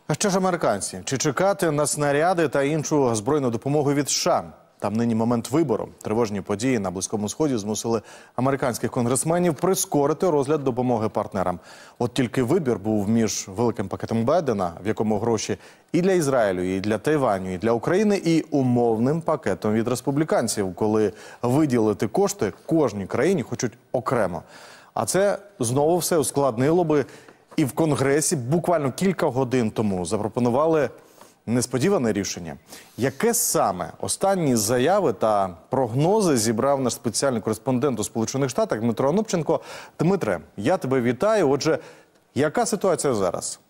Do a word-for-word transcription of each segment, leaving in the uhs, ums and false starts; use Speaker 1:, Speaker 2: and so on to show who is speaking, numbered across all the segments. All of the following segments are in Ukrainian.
Speaker 1: А що ж американці? Чи чекати на снаряди та іншу збройну допомогу від США? Там нині момент вибору. Тривожні події на Близькому Сході змусили американських конгресменів прискорити розгляд допомоги партнерам. От тільки вибір був між великим пакетом Байдена, в якому гроші і для Ізраїлю, і для Тайваню, і для України, і умовним пакетом від республіканців, коли виділити кошти кожній країні хочуть окремо. А це знову все ускладнило би. І в Конгресі буквально кілька годин тому запропонували несподіване рішення. Яке саме останні заяви та прогнози зібрав наш спеціальний кореспондент у Сполучених Штатах Дмитро Анопченко. Дмитре, я тебе вітаю. Отже, яка ситуація зараз?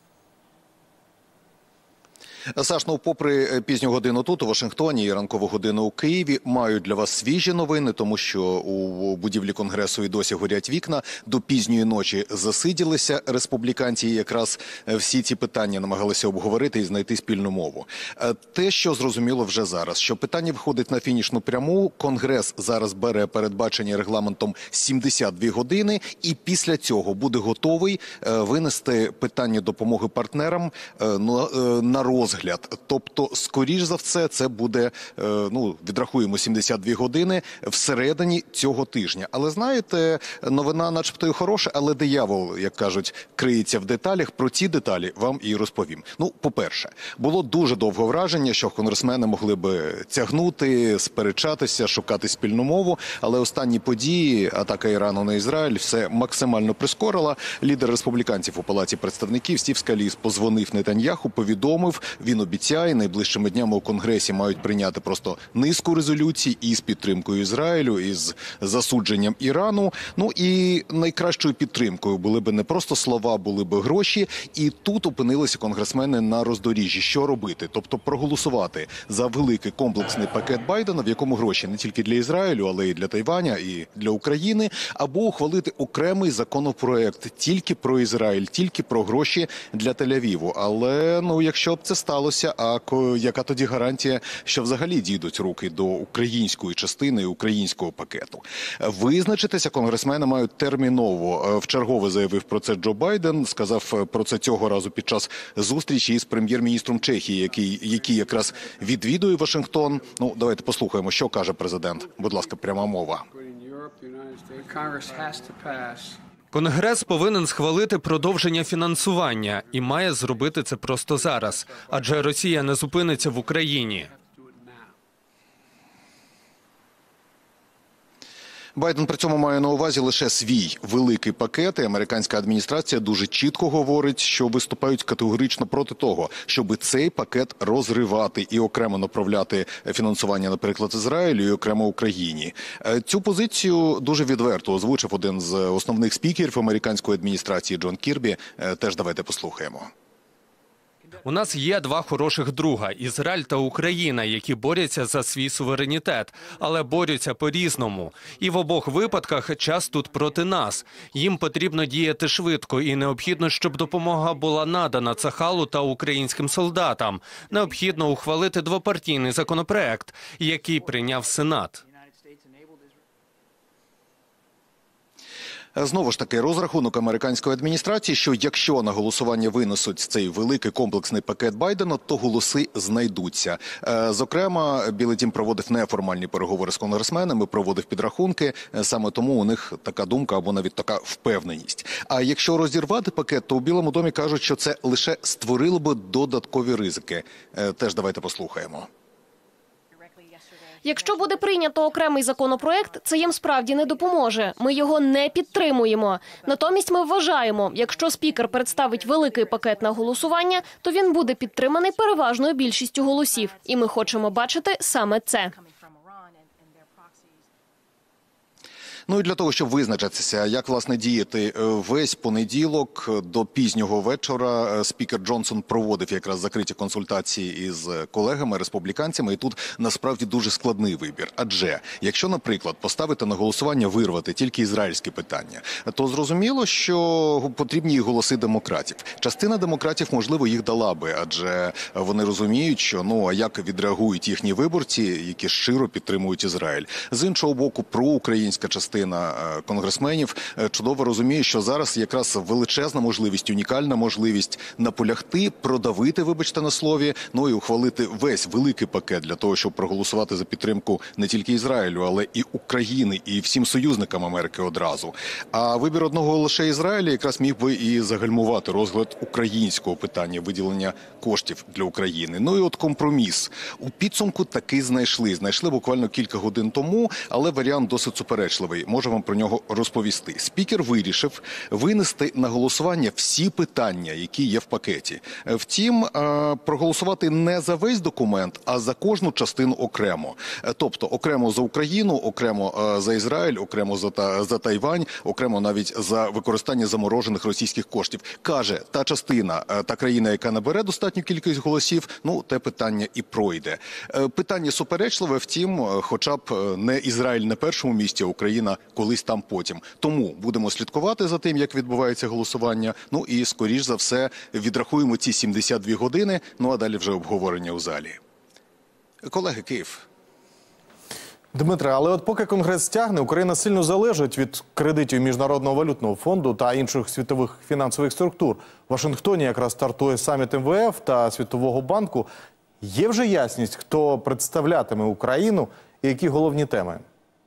Speaker 2: Саш, ну, попри пізню годину тут, у Вашингтоні, і ранкову годину у Києві, мають для вас свіжі новини, тому що у будівлі Конгресу і досі горять вікна. До пізньої ночі засиділися республіканці, і якраз всі ці питання намагалися обговорити і знайти спільну мову. Те, що зрозуміло вже зараз, що питання виходить на фінішну пряму, Конгрес зараз бере передбачені регламентом сімдесят дві години, і після цього буде готовий винести питання допомоги партнерам на розгляд. Тобто, скоріш за все, це буде, ну, відрахуємо сімдесят дві години всередині цього тижня. Але знаєте, новина начебто і хороша, але диявол, як кажуть, криється в деталях. Про ці деталі вам і розповім. Ну, по-перше, було дуже довго враження, що конгресмени могли би тягнути, сперечатися, шукати спільну мову, але останні події, атака Ірану на Ізраїль, все максимально прискорила. Лідер республіканців у Палаті представників Стів Скаліс позвонив Нетаньяху, повідомив, він обіцяє, найближчими днями у Конгресі мають прийняти просто низку резолюцій із підтримкою Ізраїлю, із засудженням Ірану. Ну і найкращою підтримкою були б не просто слова, були б гроші. І тут опинилися конгресмени на роздоріжжі. Що робити? Тобто проголосувати за великий комплексний пакет Байдена, в якому гроші не тільки для Ізраїлю, але й для Тайваня, і для України, або ухвалити окремий законопроект тільки про Ізраїль, тільки про гроші для Тель-Авіву. Але, ну, якщо б це сталося, а яка тоді гарантія, що взагалі дійдуть руки до української частини, українського пакету? Визначитися конгресмени мають терміново. Вчергове заявив про це Джо Байден, сказав про це цього разу під час зустрічі із прем'єр-міністром Чехії, який, який якраз відвідує Вашингтон. Ну, давайте послухаємо, що каже президент. Будь ласка, пряма мова.
Speaker 3: Конгрес повинен схвалити продовження фінансування і має зробити це просто зараз, адже Росія не зупиниться в Україні.
Speaker 2: Байден при цьому має на увазі лише свій великий пакет, і американська адміністрація дуже чітко говорить, що виступають категорично проти того, щоб цей пакет розривати і окремо направляти фінансування, наприклад, Ізраїлю і окремо Україні. Цю позицію дуже відверто озвучив один з основних спікерів американської адміністрації Джон Кірбі. Теж давайте послухаємо.
Speaker 3: У нас є два хороших друга – Ізраїль та Україна, які борються за свій суверенітет, але борються по-різному. І в обох випадках час тут проти нас. Їм потрібно діяти швидко і необхідно, щоб допомога була надана Цахалу та українським солдатам. Необхідно ухвалити двопартійний законопроект, який прийняв Сенат.
Speaker 2: Знову ж таки, розрахунок американської адміністрації, що якщо на голосування винесуть цей великий комплексний пакет Байдена, то голоси знайдуться. Зокрема, Білий дім проводив неформальні переговори з конгресменами, проводив підрахунки. Саме тому у них така думка або навіть така впевненість. А якщо розірвати пакет, то у Білому домі кажуть, що це лише створило би додаткові ризики. Теж давайте послухаємо.
Speaker 4: Якщо буде прийнято окремий законопроект, це їм справді не допоможе. Ми його не підтримуємо. Натомість ми вважаємо, якщо спікер представить великий пакет на голосування, то він буде підтриманий переважною більшістю голосів. І ми хочемо бачити саме це.
Speaker 2: Ну і для того, щоб визначитися, як, власне, діяти весь понеділок до пізнього вечора, спікер Джонсон проводив якраз закриті консультації із колегами, республіканцями, і тут насправді дуже складний вибір. Адже, якщо, наприклад, поставити на голосування вирвати тільки ізраїльське питання, то зрозуміло, що потрібні і голоси демократів. Частина демократів, можливо, їх дала би, адже вони розуміють, що, ну, а як відреагують їхні виборці, які щиро підтримують Ізраїль. З іншого боку, проукраїнська частина частина е, конгресменів е, чудово розуміє, що зараз якраз величезна можливість, унікальна можливість наполягти, продавити, вибачте на слові, ну і ухвалити весь великий пакет для того, щоб проголосувати за підтримку не тільки Ізраїлю, але і України, і всім союзникам Америки одразу. А вибір одного лише Ізраїля якраз міг би і загальмувати розгляд українського питання виділення коштів для України. Ну і от компроміс. У підсумку таки знайшли. Знайшли буквально кілька годин тому, але варіант досить суперечливий. Можу вам про нього розповісти. Спікер вирішив винести на голосування всі питання, які є в пакеті. Втім, проголосувати не за весь документ, а за кожну частину окремо. Тобто окремо за Україну, окремо за Ізраїль, окремо за, та, за Тайвань, окремо навіть за використання заморожених російських коштів. Каже, та частина, та країна, яка набере достатню кількість голосів, ну, те питання і пройде. Питання суперечливе, втім, хоча б не Ізраїль на першому місці, а Україна колись там потім. Тому будемо слідкувати за тим, як відбувається голосування, ну і, скоріш за все, відрахуємо ці сімдесят дві години, ну а далі вже обговорення у залі. Колеги, Київ.
Speaker 1: Дмитре, але от поки Конгрес стягне, Україна сильно залежить від кредитів Міжнародного валютного фонду та інших світових фінансових структур. В Вашингтоні якраз стартує саміт ем ве еф та Світового банку. Є вже ясність, хто представлятиме Україну і які головні теми?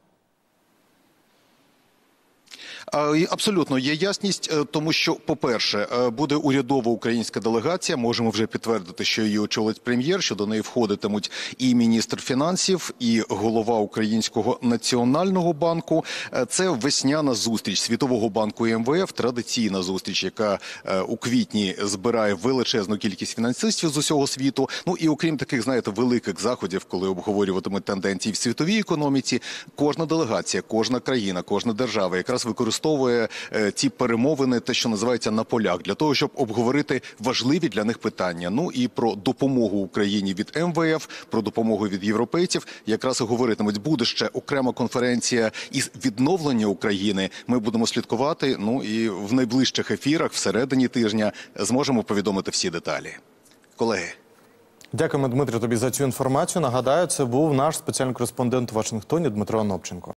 Speaker 2: Абсолютно є ясність, тому що, по-перше, буде урядова українська делегація, можемо вже підтвердити, що її очолить прем'єр, що до неї входитимуть і міністр фінансів, і голова Українського національного банку. Це весняна зустріч Світового банку і ем ве еф, традиційна зустріч, яка у квітні збирає величезну кількість фінансистів з усього світу. Ну і окрім таких, знаєте, великих заходів, коли обговорюватимуть тенденції в світовій економіці, кожна делегація, кожна країна, кожна держава якраз використовує використовує ці перемовини, те, що називається на полях, для того, щоб обговорити важливі для них питання. Ну і про допомогу Україні від ем ве еф, про допомогу від європейців якраз і говоритимуть. Буде ще окрема конференція із відновлення України. Ми будемо слідкувати, ну і в найближчих ефірах, всередині тижня, зможемо повідомити всі деталі. Колеги.
Speaker 1: Дякуємо, Дмитро, тобі за цю інформацію. Нагадаю, це був наш спеціальний кореспондент у Вашингтоні Дмитро Анопченко.